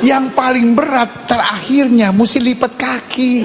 Yang paling berat terakhirnya mesti lipat kaki.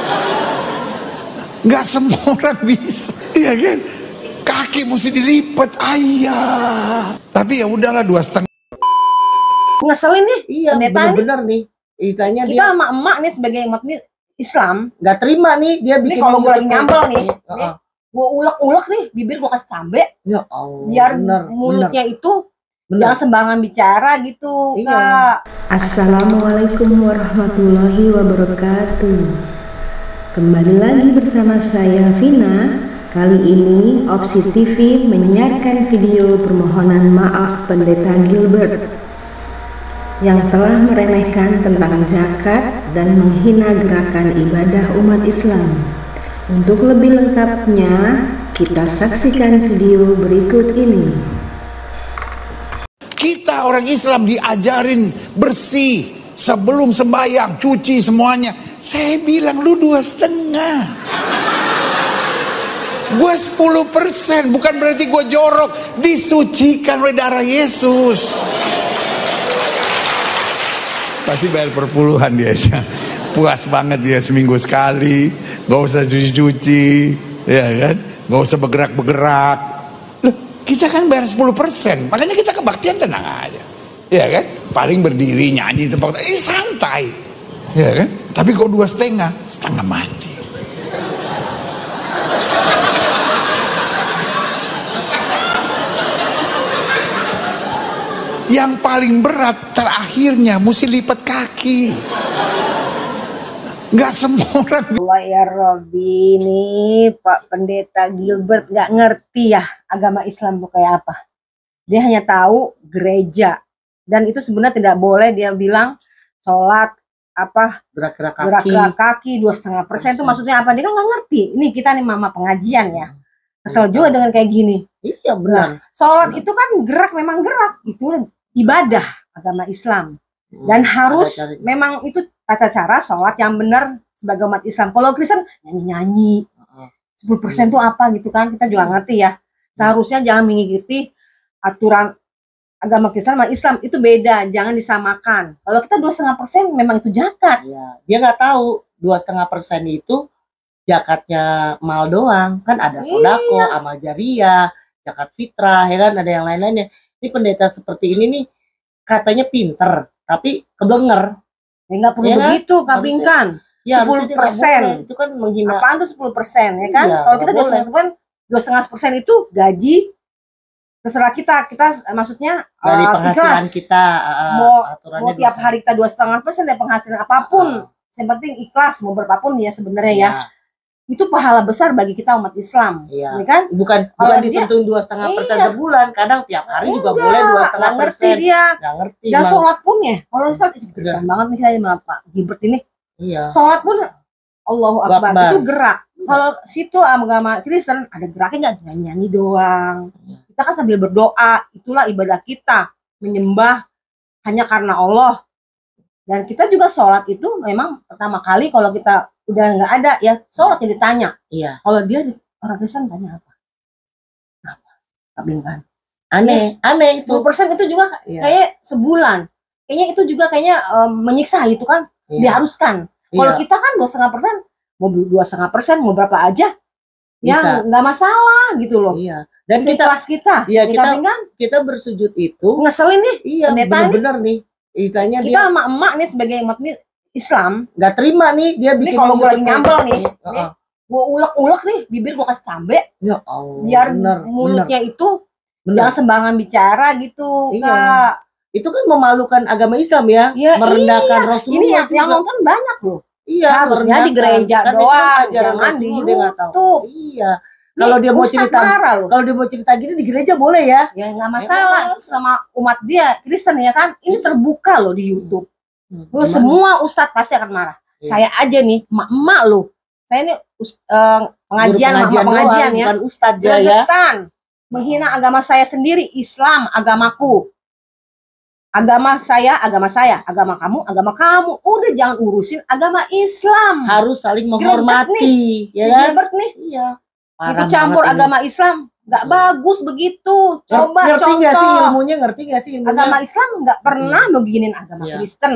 Nggak semua orang bisa, iya kan? Kaki mesti dilipat, ayah. Tapi ya udahlah 2,5. Ngeselin nih, iya bener-bener nih. Istilahnya kita sama emak nih sebagai umat Islam nggak terima nih dia bikin. Nih kalau gue lagi nyambel nih, gue ulek-ulek nih, bibir gue kasih cabe, ya Allah, biar mulutnya itu jangan sembarangan bicara gitu, Kak. Assalamualaikum warahmatullahi wabarakatuh. Kembali lagi bersama saya Vina. Kali ini Opsi TV menyiarkan video permohonan maaf Pendeta Gilbert yang telah meremehkan tentang zakat dan menghina gerakan ibadah umat Islam. Untuk lebih lengkapnya, kita saksikan video berikut ini. Kita orang Islam diajarin bersih sebelum sembahyang, cuci semuanya. Saya bilang lu 2,5. Gue 10%, bukan berarti gue jorok. Disucikan oleh darah Yesus. Pasti bayar perpuluhan dia. Puas banget dia seminggu sekali. Gak usah cuci-cuci, ya kan? Gak usah bergerak-bergerak. Loh, kita kan bayar 10%. Makanya kita kebaktian tenang aja, ya kan? Paling berdiri nyanyi tempat, santai, ya kan? Tapi kok 2,5, setengah mati. Yang paling berat terakhirnya mesti lipat kaki. Nggak semua orang. Allah ya Robi, nih Pak Pendeta Gilbert nggak ngerti ya agama Islam tuh kayak apa. Dia hanya tahu gereja, dan itu sebenarnya tidak boleh. Dia bilang sholat apa gerak-gerak kaki 2,5% itu maksudnya apa? Dia kan nggak ngerti. Ini kita nih mama pengajian ya, kesel juga dengan kayak gini. Iya benar. Sholat itu kan gerak, memang gerak, itu ibadah agama Islam, dan harus memang itu tata cara sholat yang benar sebagai umat Islam. Kalau Kristen nyanyi-nyanyi 10% itu apa gitu kan, kita juga ngerti ya. Seharusnya jangan mengikuti aturan agama Kristen sama Islam, itu beda, jangan disamakan. Kalau kita 2,5% memang itu zakat. Ya, dia nggak tahu 2,5% itu zakatnya mal doang, kan ada sodako, amal jariah, zakat fitrah, ya kan, ada yang lain-lainnya. Ini pendeta seperti ini nih katanya pinter, tapi kebenger. Ya nggak perlu begitu, kabingkan. Ya, 10% itu kan menghina. Apaan tuh 10%, ya kan? Iya, kalau kita 2,5% itu gaji terserah kita maksudnya dari penghasilan kita. Mau tiap hari kita 2,5% dari penghasilan apapun, yang penting ikhlas, mau berapapun ya sebenarnya ya. Itu pahala besar bagi kita umat Islam, ya kan? Bukan ditentuin 2,5% sebulan, kadang tiap hari juga boleh 2,5%. Ngerti dia, nggak ngerti. Dan sholat pun ya, kalau sholat keren banget nih saya sama Pak Gilbert ini. Iya. Sholat pun Allahu Akbar itu gerak. Kalau situ agama Kristen ada geraknya nggak, nyanyi doang. Kita kan sambil berdoa, itulah ibadah kita, menyembah hanya karena Allah. Dan kita juga sholat itu memang pertama kali kalau kita udah nggak ada ya sholat yang ditanya. Iya. Kalau dia orang Kristen tanya apa? Kabingkan. Aneh itu. 10% itu juga kayak sebulan. Kayaknya itu juga menyiksa gitu kan. Diharuskan. Kalau kita kan 2,5%, mau 2,5%, mau berapa aja, ya nggak masalah gitu loh. Iya. Dan kelas kita. Iya, kita bersujud itu. Ngeselin nih. Iya. Bener-bener nih. Istilahnya kita sama emak nih sebagai umat Islam nggak terima nih dia bikin. Nih kalau gue lagi nyambel nih, gue ulek-ulek nih, bibir gue kasih cabe, ya Allah, biar mulutnya itu jangan sembarangan bicara gitu, Kak. Itu kan memalukan agama Islam ya, merendahkan Rasulullah. Ini yang nonton banyak loh. Iya, harusnya di gereja doang, jangan di YouTube. Iya. Kalau dia mau cerita gini di gereja boleh ya? Ya nggak masalah, sama umat dia Kristen ya kan. Ini terbuka loh di YouTube. Semua ustadz pasti akan marah. Saya aja nih, emak-emak loh. Saya ini pengajian ya. Bukan ustadz ya. Menghina agama saya sendiri, Islam, agamaku. Agama saya, agama kamu. Udah jangan urusin agama Islam. Harus saling menghormati. Ya kan? Gilbert nih. Iya. Ikut campur agama Islam, nggak bagus begitu. Coba ngerti contoh. Ngerti nggak sih ilmunya? Agama Islam nggak pernah beginin agama Kristen.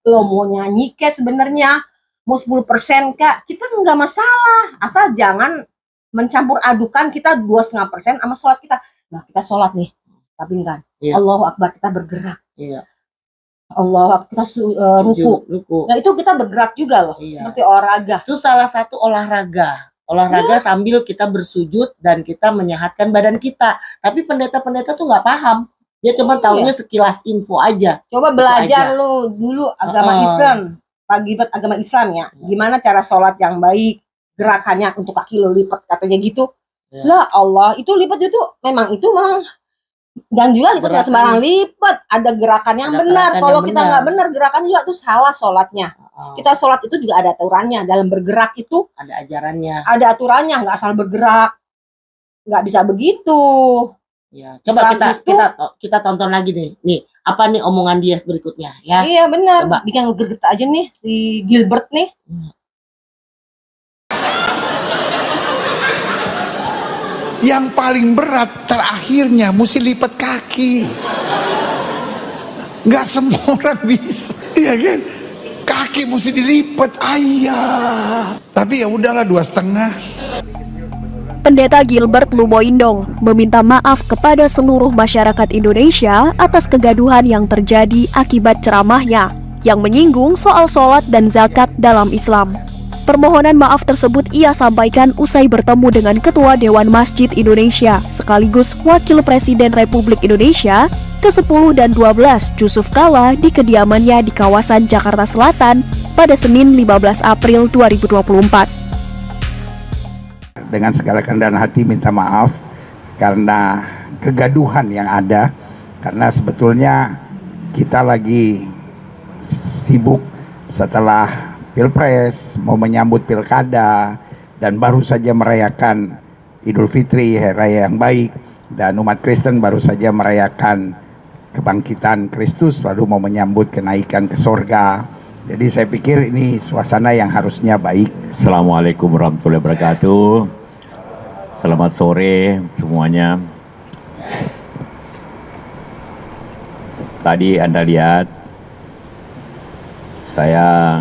lo mau nyanyi kayak sebenarnya mau 10% kak, kita nggak masalah, asal jangan mencampur adukan kita 2,5% sama sholat kita. Nah kita sholat nih, tapi kan Allahu Akbar, kita bergerak. Allah kita ruku. Nah itu kita bergerak juga loh, seperti olahraga. Itu salah satu olahraga sambil kita bersujud dan kita menyehatkan badan kita. Tapi pendeta-pendeta tuh nggak paham, dia cuma taunya sekilas info aja. Coba belajar lo dulu agama Islam, pagibat agama Islam ya, gimana cara sholat yang baik, gerakannya untuk kaki lo lipat katanya gitu. Lah Allah itu lipat itu memang dan juga lipat nggak sembarang lipat, ada gerakan yang benar. Kalau kita nggak benar gerakan juga tuh salah sholatnya. Kita sholat itu juga ada aturannya, dalam bergerak itu ada ajarannya, ada aturannya, nggak asal bergerak, nggak bisa begitu. Ya, coba kita tonton lagi nih apa nih omongan dia berikutnya ya. Iya benar, bikin greget aja nih si Gilbert nih. Yang paling berat terakhirnya mesti lipat kaki. Nggak semua orang bisa, iya kan? Kaki mesti dilipat, ayah. Tapi ya udahlah 2,5. Pendeta Gilbert Lumoindong meminta maaf kepada seluruh masyarakat Indonesia atas kegaduhan yang terjadi akibat ceramahnya yang menyinggung soal sholat dan zakat dalam Islam. Permohonan maaf tersebut ia sampaikan usai bertemu dengan Ketua Dewan Masjid Indonesia sekaligus Wakil Presiden Republik Indonesia ke-10 dan 12 Yusuf Kala di kediamannya di kawasan Jakarta Selatan pada Senin 15 April 2024. Dengan segala kerendahan hati minta maaf karena kegaduhan yang ada, karena sebetulnya kita lagi sibuk setelah Pilpres, mau menyambut Pilkada, dan baru saja merayakan Idul Fitri, Hari Raya yang baik, dan umat Kristen baru saja merayakan kebangkitan Kristus, lalu mau menyambut kenaikan ke sorga. Jadi saya pikir ini suasana yang harusnya baik. Assalamualaikum warahmatullahi wabarakatuh. Selamat sore semuanya. Tadi Anda lihat saya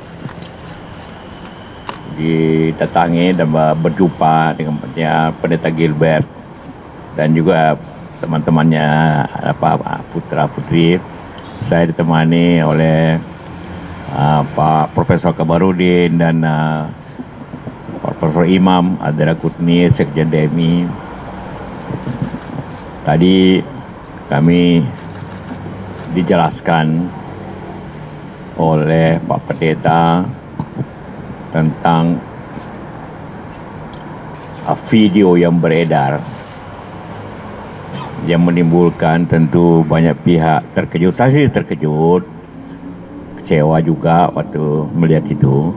didatangi dan berjumpa dengan Pendeta Gilbert dan juga teman-temannya putra-putri. Saya ditemani oleh Pak Profesor Kamarudin dan Profesor Imam Adera Kutni, Sekjen DMI. Tadi kami dijelaskan oleh Pak Pendeta tentang video yang beredar yang menimbulkan tentu banyak pihak terkejut. Saya sih terkejut, kecewa juga waktu melihat itu,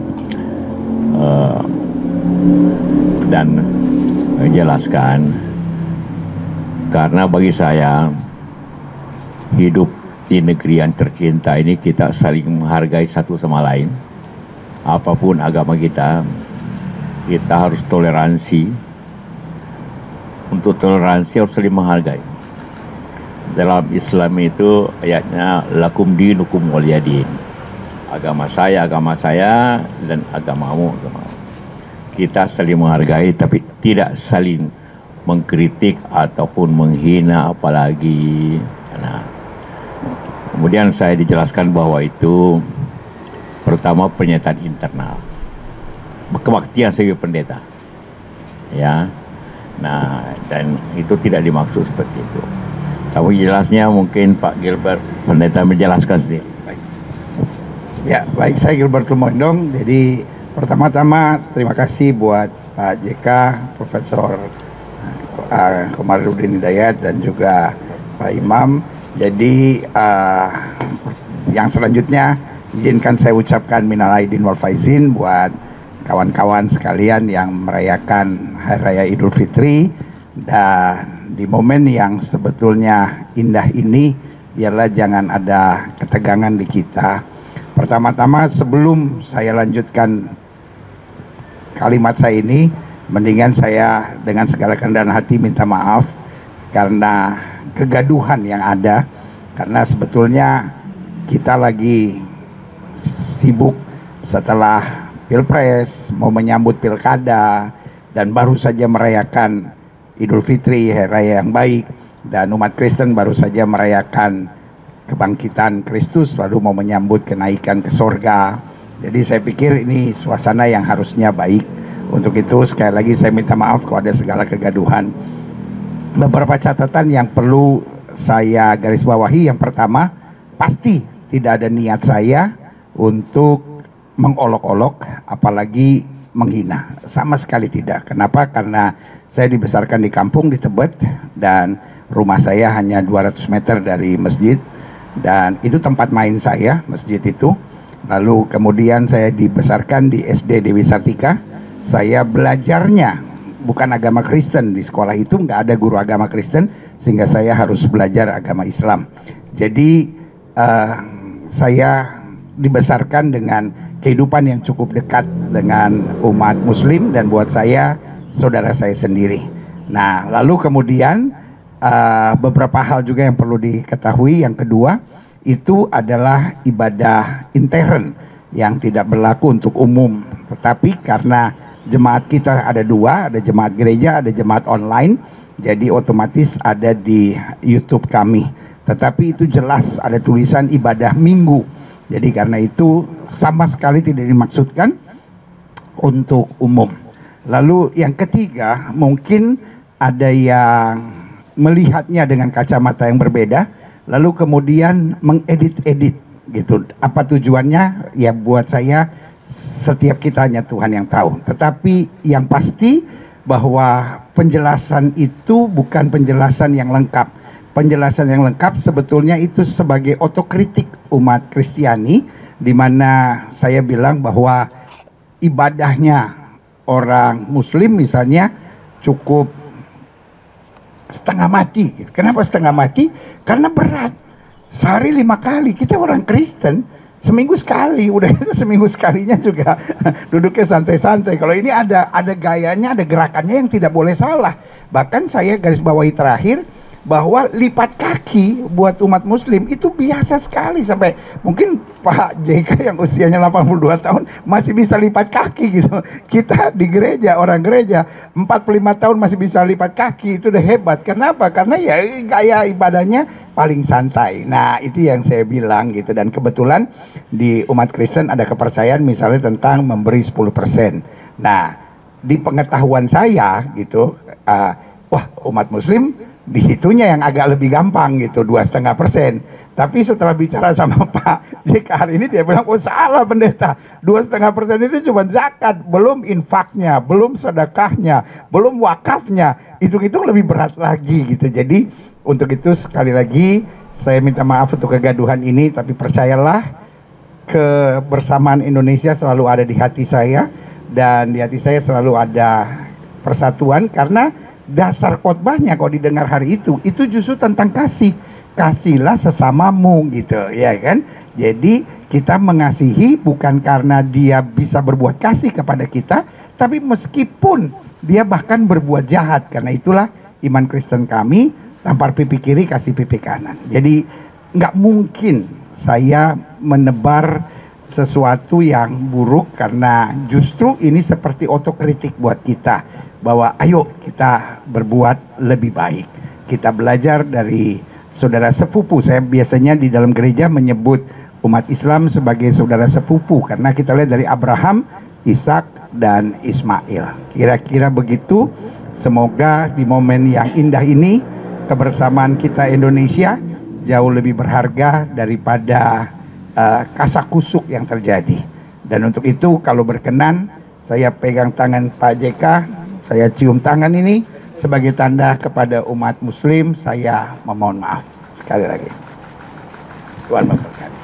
dan menjelaskan karena bagi saya hidup di negeri yang tercinta ini kita saling menghargai satu sama lain. Apapun agama kita harus toleransi. Untuk toleransi harus saling menghargai. Dalam Islam itu ayatnya lakum dinukum waliyadin. Agama saya, dan agamamu. Kita saling menghargai tapi tidak saling mengkritik ataupun menghina apalagi. Nah, kemudian saya dijelaskan bahwa itu pertama pernyataan internal, kebaktian sebagai pendeta, ya. Nah, dan itu tidak dimaksud seperti itu. Tapi jelasnya mungkin Pak Gilbert Pendeta menjelaskan sendiri. Baik. Ya, baik, saya Gilbert Lumoindong. Jadi pertama-tama terima kasih buat Pak JK, Profesor Komarudin Hidayat dan juga Pak Imam. Jadi yang selanjutnya izinkan saya ucapkan minal aidin wal faizin buat kawan-kawan sekalian yang merayakan Hari Raya Idul Fitri. Dan di momen yang sebetulnya indah ini, biarlah jangan ada ketegangan di kita. Pertama-tama sebelum saya lanjutkan kalimat saya ini, mendingan saya dengan segala kerendahan hati minta maaf karena kegaduhan yang ada. Karena sebetulnya kita lagi sibuk setelah Pilpres, mau menyambut Pilkada, dan baru saja merayakan Idul Fitri, Hari Raya yang baik, dan umat Kristen baru saja merayakan kebangkitan Kristus, lalu mau menyambut kenaikan ke sorga. Jadi saya pikir ini suasana yang harusnya baik. Untuk itu sekali lagi saya minta maaf kalau ada segala kegaduhan. Beberapa catatan yang perlu saya garis bawahi. Yang pertama, pasti tidak ada niat saya untuk mengolok-olok, apalagi menghina. Sama sekali tidak. Kenapa? Karena saya dibesarkan di kampung di Tebet, dan rumah saya hanya 200 meter dari masjid, dan itu tempat main saya, masjid itu. Lalu kemudian saya dibesarkan di SD Dewi Sartika. Saya belajarnya bukan agama Kristen. Di sekolah itu nggak ada guru agama Kristen, sehingga saya harus belajar agama Islam. Jadi saya dibesarkan dengan kehidupan yang cukup dekat dengan umat Muslim, dan buat saya saudara saya sendiri. Nah, lalu kemudian beberapa hal juga yang perlu diketahui. Yang kedua, itu adalah ibadah intern yang tidak berlaku untuk umum. Tetapi karena jemaat kita ada dua, ada jemaat gereja, ada jemaat online, jadi otomatis ada di YouTube kami. Tetapi itu jelas ada tulisan ibadah minggu. Jadi karena itu sama sekali tidak dimaksudkan untuk umum. Lalu yang ketiga, mungkin ada yang melihatnya dengan kacamata yang berbeda, lalu kemudian mengedit-edit gitu. Apa tujuannya? Ya buat saya, setiap kita hanya Tuhan yang tahu. Tetapi yang pasti bahwa penjelasan itu bukan penjelasan yang lengkap. Penjelasan yang lengkap sebetulnya itu sebagai otokritik umat Kristiani, di mana saya bilang bahwa ibadahnya orang Muslim misalnya cukup setengah mati. Kenapa setengah mati? Karena berat. Sehari 5 kali. Kita orang Kristen seminggu sekali. Udah itu seminggu sekalinya juga duduknya santai-santai. Kalau ini ada gayanya, ada gerakannya yang tidak boleh salah. Bahkan saya garis bawahi terakhir, bahwa lipat kaki buat umat Muslim itu biasa sekali. Sampai mungkin Pak JK yang usianya 82 tahun masih bisa lipat kaki gitu. Kita di gereja, orang gereja 45 tahun masih bisa lipat kaki. Itu udah hebat. Kenapa? Karena ya gaya ibadahnya paling santai. Nah itu yang saya bilang gitu. Dan kebetulan di umat Kristen ada kepercayaan misalnya tentang memberi 10%. Nah di pengetahuan saya gitu, wah umat Muslim di situnya yang agak lebih gampang gitu, 2,5%. Tapi setelah bicara sama Pak JK hari ini, dia bilang, oh salah pendeta, 2,5% itu cuma zakat, belum infaknya, belum sedekahnya, belum wakafnya. Hitung-hitung lebih berat lagi gitu. Jadi untuk itu sekali lagi saya minta maaf untuk kegaduhan ini, tapi percayalah kebersamaan Indonesia selalu ada di hati saya, dan di hati saya selalu ada persatuan. Karena dasar khotbahnya kalau didengar hari itu justru tentang kasih. Kasihlah sesamamu gitu, ya kan? Jadi kita mengasihi bukan karena dia bisa berbuat kasih kepada kita, tapi meskipun dia bahkan berbuat jahat. Karena itulah iman Kristen kami, tampar pipi kiri kasih pipi kanan. Jadi nggak mungkin saya menebar sesuatu yang buruk, karena justru ini seperti otokritik buat kita, bahwa ayo kita berbuat lebih baik. Kita belajar dari saudara sepupu. Saya biasanya di dalam gereja menyebut umat Islam sebagai saudara sepupu, karena kita lihat dari Abraham, Ishak, dan Ismail. Kira-kira begitu. Semoga di momen yang indah ini kebersamaan kita Indonesia jauh lebih berharga daripada kasakusuk yang terjadi. Dan untuk itu kalau berkenan, saya pegang tangan Pak JK, saya cium tangan ini sebagai tanda kepada umat Muslim. Saya memohon maaf sekali lagi. Tuhan memberkati.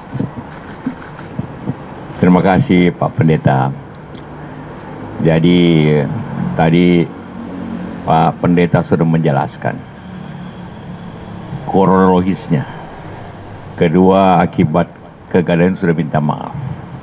Terima kasih Pak Pendeta. Jadi tadi Pak Pendeta sudah menjelaskan kronologisnya. Kedua, akibat kegaduhan sudah minta maaf.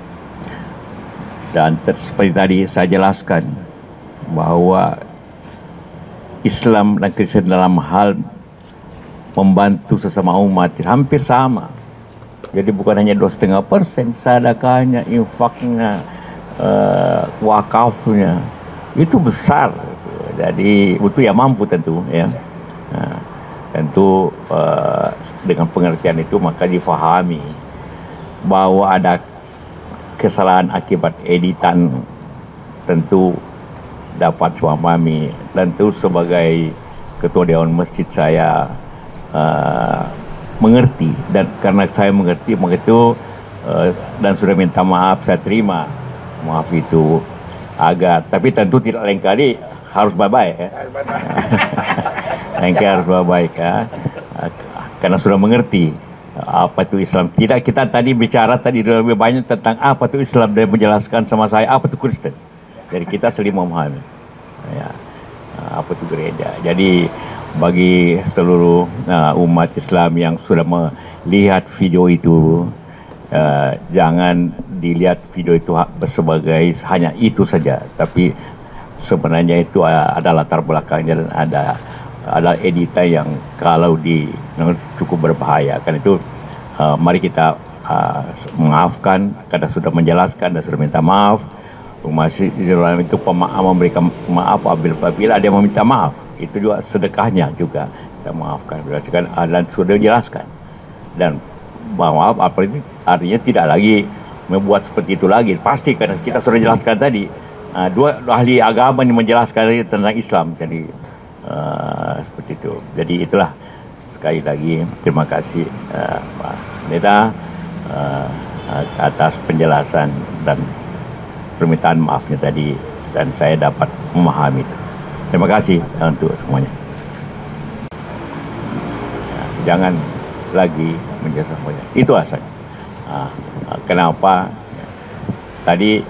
Dan seperti tadi saya jelaskan bahwa Islam dan Kristen dalam hal membantu sesama umat hampir sama. Jadi bukan hanya 2,5%, sedekahnya, infaknya, wakafnya itu besar. Jadi itu ya mampu tentu ya. Nah, tentu dengan pengertian itu maka difahami bahwa ada kesalahan akibat editan, tentu dapat memahami. Tentu sebagai ketua dewan masjid saya mengerti, dan karena saya mengerti maka itu dan sudah minta maaf, saya terima maaf itu agak, tapi tentu tidak lain kali harus baik-baik ya. Lain kali harus baik-baik ya, karena sudah mengerti apa itu Islam. Tidak, kita tadi bicara tadi lebih banyak tentang apa itu Islam dan menjelaskan sama saya apa itu Kristen. Jadi kita saling memahami ya, apa itu gereja. Jadi bagi seluruh umat Islam yang sudah melihat video itu, jangan dilihat video itu sebagai hanya itu saja, tapi sebenarnya itu ada latar belakangnya dan ada editan yang kalau cukup berbahaya. Karena itu mari kita memaafkan karena sudah menjelaskan dan sudah minta maaf. Masih Islam itu memberikan maaf apabila ada yang meminta maaf. Itu juga sedekahnya juga kita maafkan, berdasarkan dan sudah dijelaskan. Dan maaf artinya tidak lagi membuat seperti itu lagi, pasti karena kita sudah jelaskan tadi. Dua ahli agama yang menjelaskan tentang Islam, jadi seperti itu. Jadi itulah, sekali lagi terima kasih Pak Pendeta atas penjelasan dan permintaan maafnya tadi, dan saya dapat memahami itu. Terima kasih untuk semuanya. Jangan lagi menjasa semuanya. Itu asal. Kenapa tadi?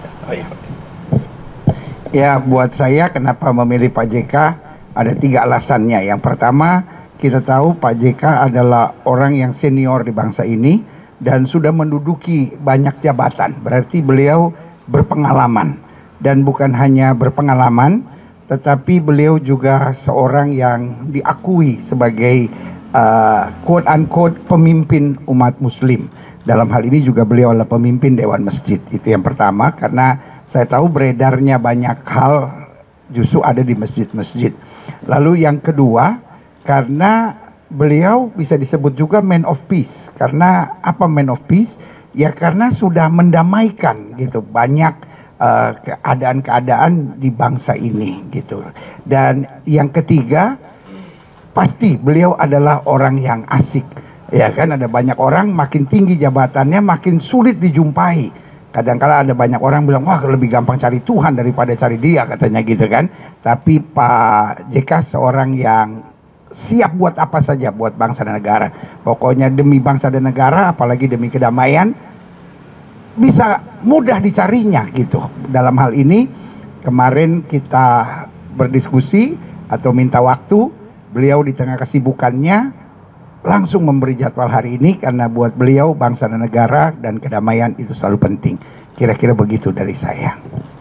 Ya, buat saya kenapa memilih Pak JK ada 3 alasannya. Yang pertama, kita tahu Pak JK adalah orang yang senior di bangsa ini dan sudah menduduki banyak jabatan. Berarti beliau berpengalaman, dan bukan hanya berpengalaman, tetapi beliau juga seorang yang diakui sebagai quote unquote pemimpin umat muslim. Dalam hal ini juga beliau adalah pemimpin Dewan Masjid. Itu yang pertama, karena saya tahu beredarnya banyak hal justru ada di masjid-masjid. Lalu yang kedua, karena beliau bisa disebut juga man of peace. Karena apa man of peace? Ya karena sudah mendamaikan gitu banyak keadaan-keadaan di bangsa ini gitu. Dan yang ketiga, pasti beliau adalah orang yang asik. Ya kan, ada banyak orang makin tinggi jabatannya makin sulit dijumpai. Kadang-kala ada banyak orang bilang, wah lebih gampang cari Tuhan daripada cari dia, katanya gitu kan. Tapi Pak JK seorang yang siap buat apa saja buat bangsa dan negara. Pokoknya demi bangsa dan negara, apalagi demi kedamaian, bisa mudah dicarinya gitu. Dalam hal ini kemarin kita berdiskusi atau minta waktu, beliau di tengah kesibukannya langsung memberi jadwal hari ini, karena buat beliau bangsa dan negara dan kedamaian itu selalu penting. Kira-kira begitu dari saya.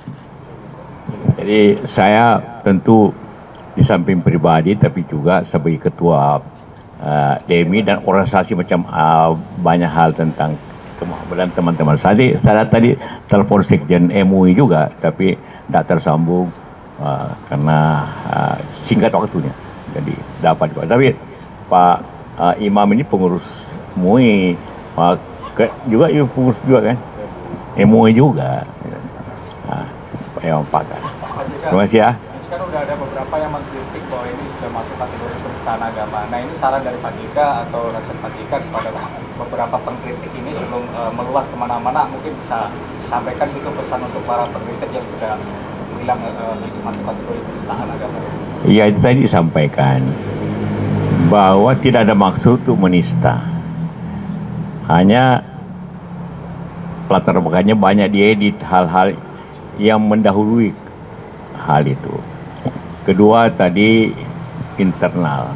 Jadi saya tentu di samping pribadi tapi juga sebagai ketua DMI dan organisasi macam banyak hal tentang dan teman-teman. Saya tadi telepon sekjen MUI juga, tapi tidak tersambung karena singkat waktunya. Jadi dapat juga. Tapi Pak Imam ini pengurus MUI, juga pengurus juga kan, MUI juga. Pak Imam Pakar. Terima kasih ya. Kan udah ada beberapa yang mengkritik bahwa ini sudah masuk kategori penistaan agama. Nah, ini saran dari Pak JK atau nasihat Pak JK kepada beberapa pengkritik ini sebelum meluas kemana-mana, mungkin bisa disampaikan gitu pesan untuk para pengkritik yang sudah bilang itu masuk kategori penistaan agama. Iya, itu tadi disampaikan bahwa tidak ada maksud untuk menista. Hanya latar belakangnya banyak diedit hal-hal yang mendahului hal itu. Kedua tadi internal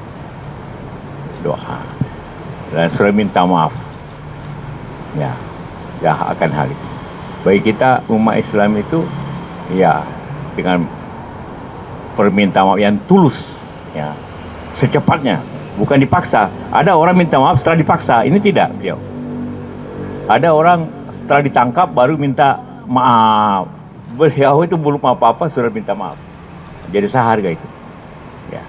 doa dan sudah minta maaf ya akan hal itu. Bagi kita umat Islam itu ya dengan permintaan maaf yang tulus ya, secepatnya, bukan dipaksa. Ada orang minta maaf setelah dipaksa, ini tidak beliau. Ada orang setelah ditangkap baru minta maaf. Beliau itu belum apa-apa sudah minta maaf. Jadi saya harga itu. Ya.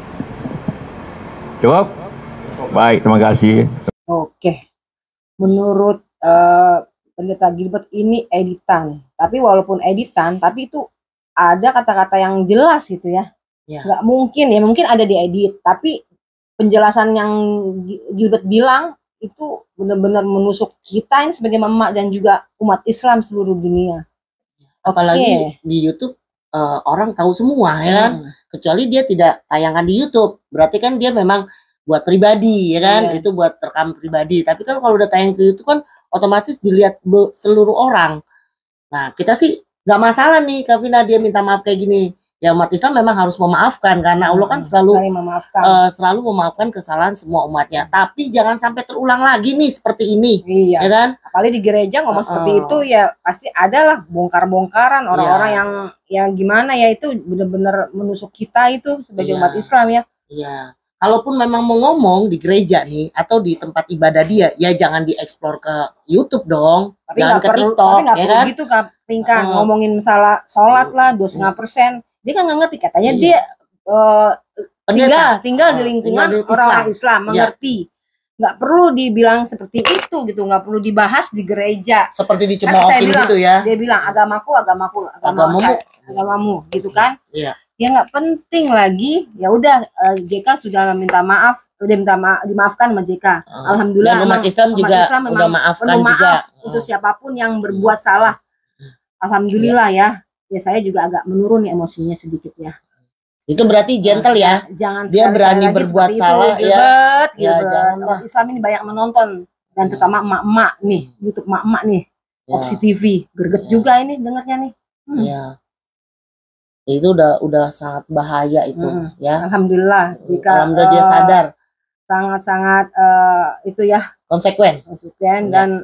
Cukup? Baik, terima kasih. Oke. Menurut Pendeta Gilbert ini editan. Tapi walaupun editan, tapi itu ada kata-kata yang jelas gitu ya. Ya. Nggak mungkin ya, mungkin ada diedit. Tapi penjelasan yang Gilbert bilang itu benar-benar menusuk kita ini sebagai mama dan juga umat Islam seluruh dunia. Apalagi di YouTube orang tahu semua ya kan, kecuali dia tidak tayangkan di YouTube, berarti kan dia memang buat pribadi ya kan, itu buat rekam pribadi. Tapi kan kalau udah tayang ke YouTube kan otomatis dilihat seluruh orang. Nah kita sih nggak masalah nih Kak Vina dia minta maaf kayak gini. Ya umat Islam memang harus memaafkan karena Allah kan selalu memaafkan kesalahan semua umatnya. Tapi jangan sampai terulang lagi nih seperti ini. Iya. Ya kan? Apalagi di gereja ngomong seperti itu ya pasti ada lah bongkar-bongkaran orang-orang yang gimana ya, itu benar-benar menusuk kita itu sebagai umat Islam ya. Iya. Kalaupun memang mau ngomong di gereja nih atau di tempat ibadah dia, ya jangan dieksplor ke YouTube dong. Tapi jangan ke TikTok, tapi nggak ya perlu kan? gitu Kak Pinkan, ngomongin masalah sholat lah 2,5%. Dia kan nggak ngerti, katanya dia tinggal di lingkungan orang Islam, mengerti. Nggak perlu dibilang seperti itu gitu, nggak perlu dibahas di gereja. Seperti dicemoohin gitu ya. Dia bilang agamamu gitu kan. Iya. Ya nggak penting lagi. Ya udah JK sudah minta maaf, dimaafkan sama JK. Alhamdulillah. Dan umat Islam juga udah maafkan juga untuk siapapun yang berbuat salah. Alhamdulillah ya. Ya saya juga agak menurun emosinya sedikit ya. Itu berarti gentle ya. Jangan dia berani berbuat salah Gilbert. Umat Islam ini banyak menonton dan terutama emak-emak nih, YouTube emak-emak nih. Opsi TV, greget juga ini dengarnya nih. Iya. Itu udah sangat bahaya itu ya. Alhamdulillah alhamdulillah dia sadar. Sangat-sangat itu ya konsekuen dan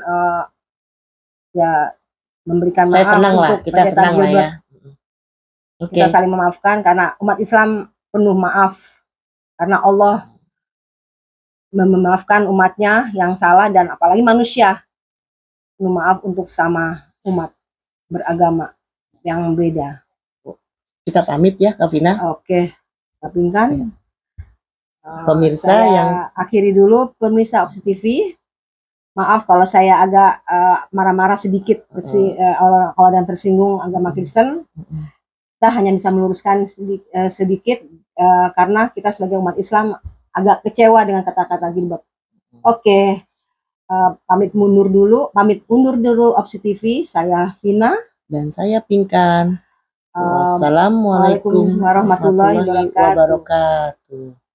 ya memberikan saya maaf senang lah, untuk kita senang lah ya. Kita saling memaafkan karena umat Islam penuh maaf karena Allah memaafkan umatnya yang salah dan apalagi manusia penuh maaf untuk sama umat beragama yang beda. Kita pamit ya Kak Vina. Oke, Kak Pinkan. Pemirsa yang akhiri dulu pemirsa Opsi TV. Maaf kalau saya agak marah-marah sedikit kalau dan tersinggung agama Kristen. Kita hanya bisa meluruskan sedikit karena kita sebagai umat Islam agak kecewa dengan kata-kata Gilbert. Oke, pamit undur dulu Opsi TV. Saya Vina dan saya Pinkan. Wassalamualaikum warahmatullahi wabarakatuh.